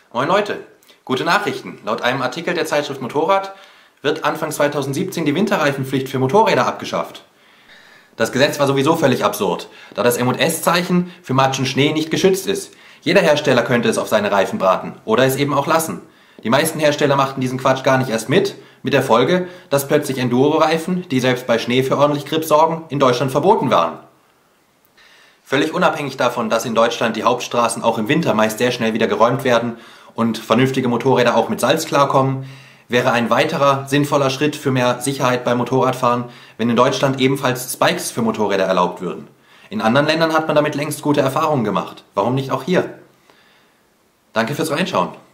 Moin Leute, gute Nachrichten. Laut einem Artikel der Zeitschrift Motorrad wird Anfang 2017 die Winterreifenpflicht für Motorräder abgeschafft. Das Gesetz war sowieso völlig absurd, da das M&S-Zeichen für Matsch und Schnee nicht geschützt ist. Jeder Hersteller könnte es auf seine Reifen braten oder es eben auch lassen. Die meisten Hersteller machten diesen Quatsch gar nicht erst mit der Folge, dass plötzlich Enduro-Reifen, die selbst bei Schnee für ordentlich Grip sorgen, in Deutschland verboten waren. Völlig unabhängig davon, dass in Deutschland die Hauptstraßen auch im Winter meist sehr schnell wieder geräumt werden und vernünftige Motorräder auch mit Salz klarkommen, wäre ein weiterer sinnvoller Schritt für mehr Sicherheit beim Motorradfahren, wenn in Deutschland ebenfalls Spikes für Motorräder erlaubt würden. In anderen Ländern hat man damit längst gute Erfahrungen gemacht. Warum nicht auch hier? Danke fürs Reinschauen.